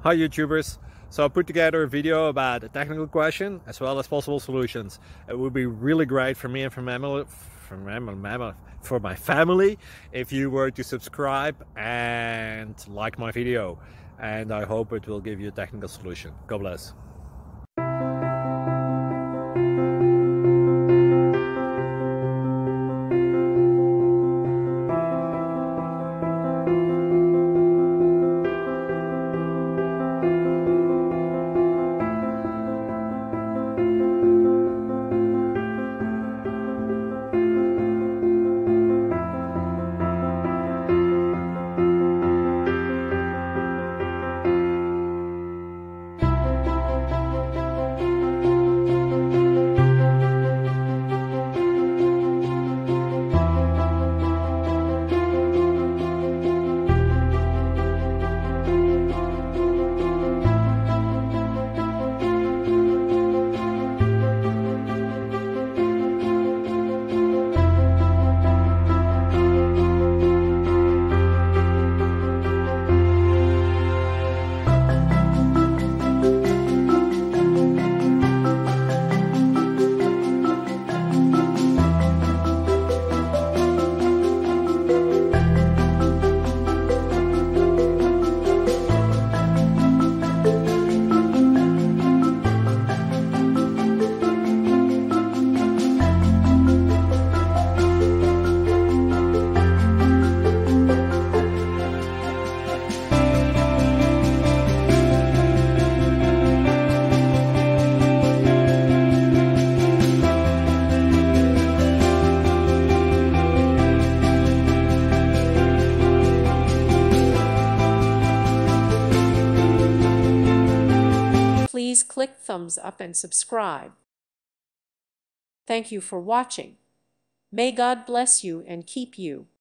Hi YouTubers. So I put together a video about a technical question as well as possible solutions. It would be really great for me and for my family if you were to subscribe and like my video. And I hope it will give you a technical solution. God bless. Please click thumbs up and subscribe. Thank you for watching. May God bless you and keep you.